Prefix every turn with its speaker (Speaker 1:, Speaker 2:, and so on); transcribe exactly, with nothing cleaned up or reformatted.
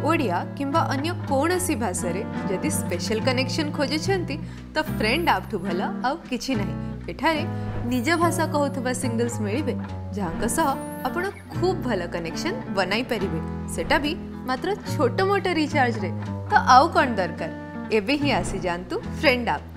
Speaker 1: ओडिया किंबा अन्य कोनोसी भाषा रे जदि स्पेशल कनेक्शन खोजुछंती तो फ्रेंड ऐप ठु भला आउ किछि नाही। एठारे निज भाषा कहउथबा सिंगल्स मिलिबे जहां सह आपण खूब भला कनेक्शन बनाई परिबे, सेटा भी मात्र छोटो मोटो रिचार्ज रे। तो आउ कोन दरकार, एबे ही आसी जानतु फ्रेंड ऐप।